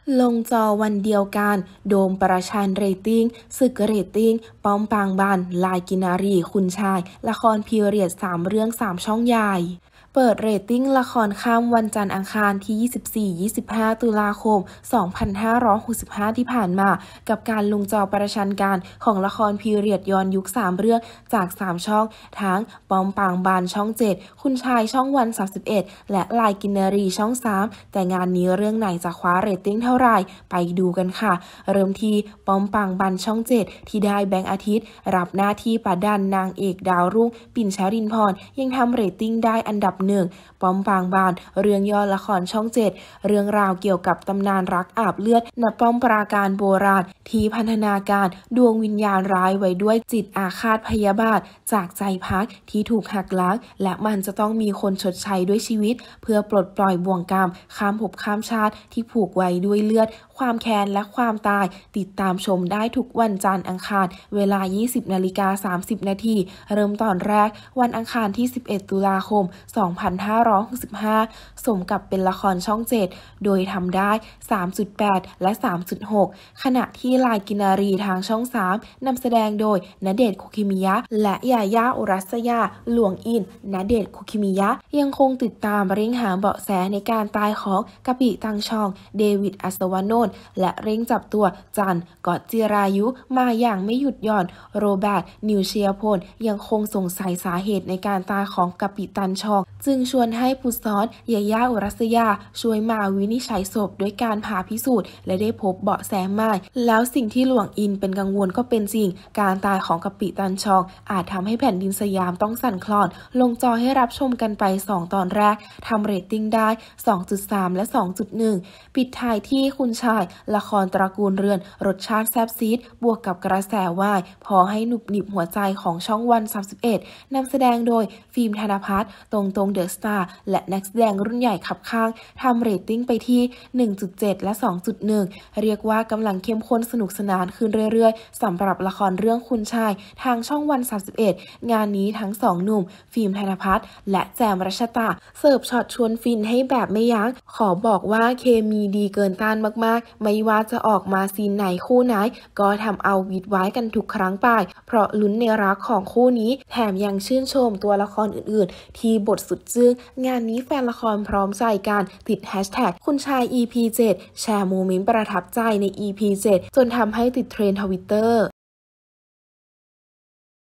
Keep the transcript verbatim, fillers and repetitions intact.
ลงจอวันเดียวกันโดมประชันเรตติ้งศึกเรตติ้งป้อมปางบานลายกินารีคุณชายละครพีเรียดสามเรื่องสามช่องใหญ่เปิดเรตติ้งละครข้ามวันจันทร์อังคารที่ ยี่สิบสี่ ยี่สิบห้า ตุลาคม สองพันห้าร้อยหกสิบห้า ที่ผ่านมากับการลงจอประชันกันของละครพีเรียดย้อนยุคสามเรื่องจากสามช่องทั้งป้อมปางบานช่องเจ็ดคุณชายช่องวันสามสิบเอ็ดและลายกินนารีช่องสามแต่งานนี้เรื่องไหนจะคว้าเรตติ้งเท่าไหร่ไปดูกันค่ะเริ่มที่ป้อมปางบานช่องเจ็ดที่ได้แบงค์อาทิตย์รับหน้าที่ประดันนางเอกดาวรุ่งปิ่นชรินพรยังทำเรตติ้งได้อันดับหนึ่งป้อมปางบานเรื่องย่อละครช่องเจ็ดเรื่องราวเกี่ยวกับตำนานรักอาบเลือดณป้อมปราการโบราณที่พันธนาการดวงวิญญาณร้ายไว้ด้วยจิตอาฆาตพยาบาทจากใจพักที่ถูกหักล้างและมันจะต้องมีคนชดใช้ด้วยชีวิตเพื่อปลดปล่อยบ่วงกรรมข้ามภพข้ามชาติที่ผูกไว้ด้วยเลือดความแค้นและความตายติดตามชมได้ทุกวันจันทร์อังคารเวลา ยี่สิบนาฬิกาสามสิบนาทีเริ่มตอนแรกวันอังคารที่สิบเอ็ดตุลาคมสองพันห้าร้อยหกสิบห้าสมกับเป็นละครช่องเจ็ดโดยทำได้ สามจุดแปด และ สามจุดหก ขณะที่ลายกินารีทางช่องสามนำแสดงโดยณเดชน์ คุกิมิยะและยาย่าอุรัสยาหลวงอินณเดชน์ คุกิมิยะยังคงติดตามเร่งหาเบาะแสในการตายของกะปิตังชองเดวิดอัศวโนนท์และเร่งจับตัวจันกอดจิรายุมาอย่างไม่หยุดหย่อนโรเบิร์ตนิวเชียพลยังคงสงสัยสาเหตุในการตายของกะปิตันชองจึงชวนให้ผู้ซ้อนยาย่าอุรัสยาช่วยมาวินิจฉัยศพด้วยการผ่าพิสูจน์และได้พบเบาะแสใหม่แล้วสิ่งที่หลวงอินเป็นกังวลก็เป็นจริงการตายของกะปิตันชองอาจทำให้แผ่นดินสยามต้องสั่นคลอนลงจอให้รับชมกันไปสองตอนแรกทำเรตติ้งได้ สองจุดสาม และ สองจุดหนึ่ง ปิดท้ายที่คุณชายละครตระกูลเรือนรสชาติแซ่บซีดบวกกับกระแสวายพอให้หนุบหนิบหัวใจของช่องวันสามสิบเอ็ดนำแสดงโดยฟิล์มธนภัทรตรงตรงเดอะสตาร์และนักแสดงรุ่นใหญ่ขับข้างทำเรตติ้งไปที่ หนึ่งจุดเจ็ด และ สองจุดหนึ่ง เรียกว่ากำลังเข้มข้นสนุกสนานขึ้นเรื่อยๆสำหรับละครเรื่องคุณชายทางช่องวันสามสิบเอ็ดงานนี้ทั้งสองหนุ่มฟิล์มธนภัทรและแจมรัชตาเสิร์ฟช็อตชวนฟินให้แบบไม่ยั้งขอบอกว่าเคมีดีเกินต้านมากๆไม่ว่าจะออกมาซีนไหนคู่ไหนก็ทำเอาวิดไว้กันทุกครั้งไปเพราะลุ้นในรักของคู่นี้แถมยังชื่นชมตัวละครอื่นๆที่บทสุดจึ้งงานนี้แฟนละครพร้อมใจกันติดแฮชแท็กคุณชาย อี พี เจ็ด แชร์โมเมนต์ประทับใจใน อี พี เจ็ด จนทำให้ติดเทรนด์ทวิตเตอร์